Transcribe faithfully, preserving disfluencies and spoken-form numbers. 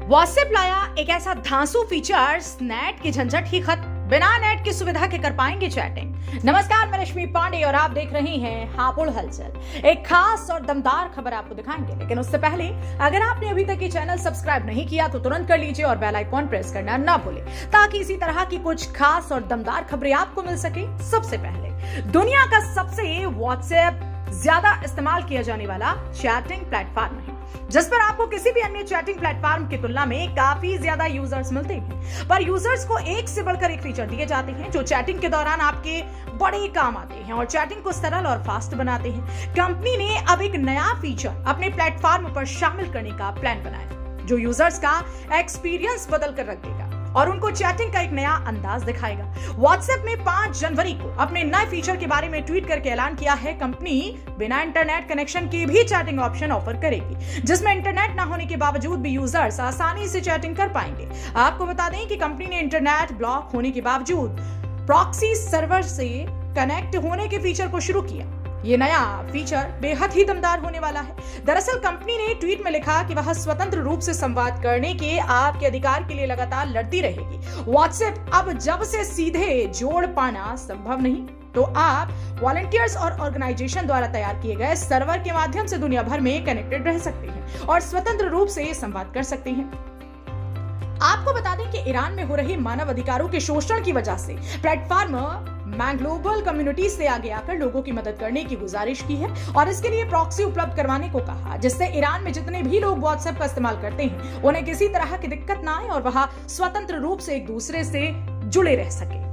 WhatsApp लाया एक ऐसा धांसू फीचर्स, नेट की झंझट ही खत्म, बिना नेट की सुविधा के कर पाएंगे चैटिंग। नमस्कार, मैं रश्मि पांडे और आप देख रहे हैं हापुड़ हलचल। एक खास और दमदार खबर आपको दिखाएंगे, लेकिन उससे पहले अगर आपने अभी तक ये चैनल सब्सक्राइब नहीं किया तो तुरंत कर लीजिए और बेल आइकॉन प्रेस करना ना भूलें, ताकि इसी तरह की कुछ खास और दमदार खबरें आपको मिल सके सबसे पहले। दुनिया का सबसे व्हाट्सएप ज्यादा इस्तेमाल किया जाने वाला चैटिंग प्लेटफॉर्म है, जिस पर आपको किसी भी अन्य चैटिंग प्लेटफॉर्म की तुलना में काफी ज्यादा यूजर्स मिलते हैं। पर यूजर्स को एक से बढ़कर एक फीचर दिए जाते हैं जो चैटिंग के दौरान आपके बड़े काम आते हैं और चैटिंग को सरल और फास्ट बनाते हैं। कंपनी ने अब एक नया फीचर अपने प्लेटफॉर्म पर शामिल करने का प्लान बनाया, जो यूजर्स का एक्सपीरियंस बदल कर रख देगा और उनको चैटिंग का एक नया अंदाज दिखाएगा। व्हाट्सएप ने पांच जनवरी को अपने नए फीचर के बारे में ट्वीट करके ऐलान किया है, कंपनी बिना इंटरनेट कनेक्शन के भी चैटिंग ऑप्शन ऑफर करेगी, जिसमें इंटरनेट ना होने के बावजूद भी यूजर्स आसानी से चैटिंग कर पाएंगे। आपको बता दें कि कंपनी ने इंटरनेट ब्लॉक होने के बावजूद प्रॉक्सी सर्वर से कनेक्ट होने के फीचर को शुरू किया। ये नया फीचर बेहद ही दमदार होने वाला है। दरअसल कंपनी ने ट्वीट में लिखा कि वह स्वतंत्र रूप से संवाद करने के आपके अधिकार के लिए लगातार लड़ती रहेगी। व्हाट्सएप अब जब से सीधे जोड़ पाना संभव नहीं, तो आप वॉलंटियर्स और ऑर्गेनाइजेशन द्वारा तैयार किए गए सर्वर के माध्यम से दुनिया भर में कनेक्टेड रह सकते हैं और स्वतंत्र रूप से संवाद कर सकते हैं। आपको बता दें कि ईरान में हो रहे मानव अधिकारों के शोषण की वजह से प्लेटफॉर्म ग्लोबल कम्युनिटी से आगे आकर लोगों की मदद करने की गुजारिश की है और इसके लिए प्रॉक्सी उपलब्ध करवाने को कहा, जिससे ईरान में जितने भी लोग व्हाट्सएप का इस्तेमाल करते हैं उन्हें किसी तरह की दिक्कत ना आए और वह स्वतंत्र रूप से एक दूसरे से जुड़े रह सके।